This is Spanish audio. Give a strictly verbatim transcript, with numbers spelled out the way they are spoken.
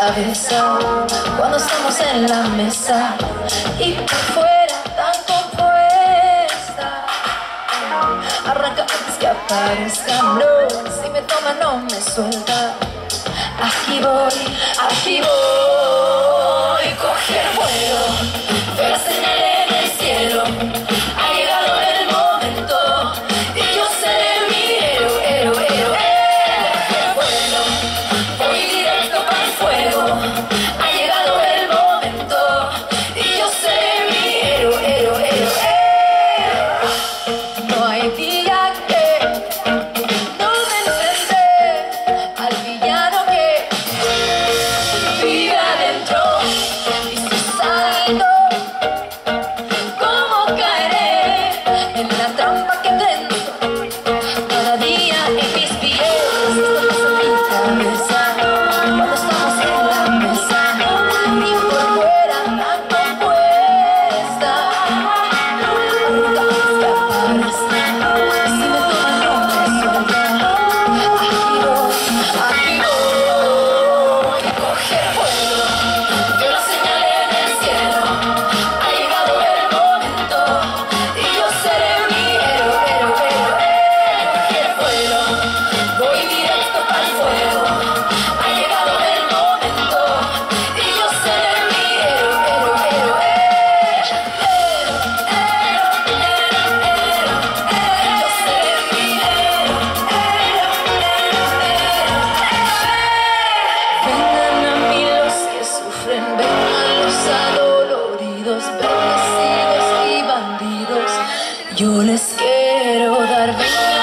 cabeza cuando estamos en la mesa y por fuera tan compuesta. Arranca antes que aparezca, no, si me toma no me suelta. Aquí voy, aquí voy, coger vuelo, veo la señal en el cielo. Ha llegado el momento y yo seré mi héroe, héroe, héroe. Coger vuelo, voy directo para el fuego. Ha llegado el momento y yo seré mi héroe, héroe, héroe. No hay día que no me enfrente al villano que vive adentro. Y si salgo, ¿cómo caeré en la trampa que tengo? Cada día en mis pies, esto pasa en mi cabeza cuando estamos en la mesa y por fuera tan compuesta. Nunca me escaparás, si me toman no me suelta. Aquí voy, aquí voy, coger vuelo, veo la señal en el cielo. Ha llegado el momento y yo seré mi héroe, héroe, héroe. Coger vuelo, voy directo para el fuego. Ha llegado el momento y yo seré mi héroe, héroe, héroe. Yo seré mi héroe, vengan a mí los que sufren, vengan los adoloridos, bendecidos y bandidos. Yo les quiero dar venganza.